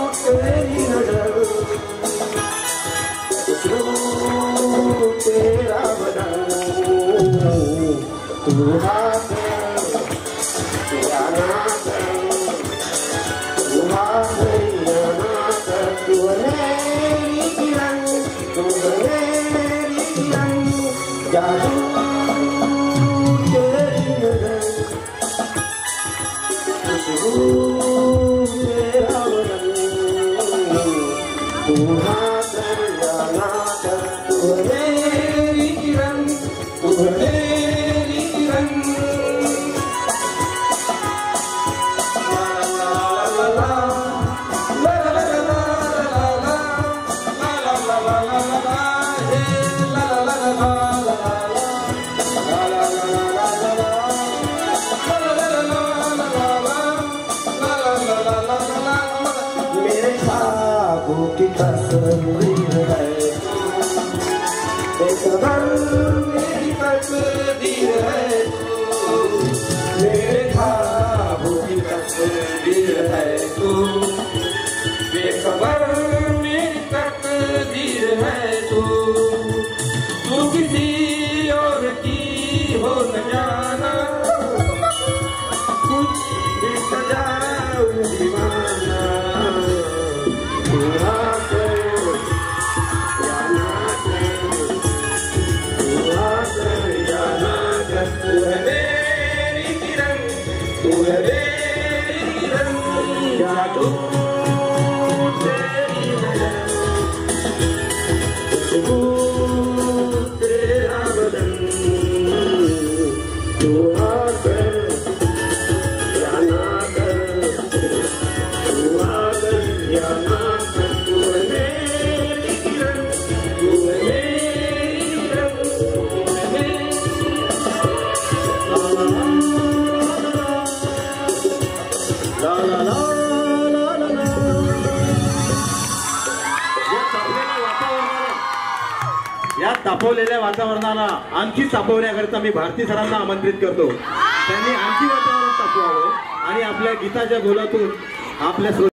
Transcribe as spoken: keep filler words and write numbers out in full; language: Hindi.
तेरी नजर तेरा बदन तू हाथ या ना कर तू हाथ या ना कर तू मेरी किरण तू मेरी किरण जादू तेरी नजर खुशबू तेरा बदन तू हाथ या ना कर तू मेरी किरण तू मेरी किरण मेरे ख्वाबों की तस्वीर है एक बार मेरी तकदीर है मेरे ख्वाबों की तस्वीर है तू बेखबर मेरी तकदीर है तू तू किसी और की हो न जाना कुछ भी सजाऊं दीवाना तू आकर या ना कर तू आकर या ना कर तू है मेरी किरण तू है मेरी किरण जादू तेरी नजर खुशबू तेरा बदन तू आकर या ना कर तू आकर या ना कर तू है मेरी किरण तू है मेरी किरण तू है मेरी ला ला ला ला ला ला। या तापवलेल्या वातावरणाला आणखी तापवण्याकरिता मी भारती सरांना आमंत्रित करतो. त्यांनी आणखी वातावरण तापवावं आणि आपल्या गीताच्या बोलातून आपल्या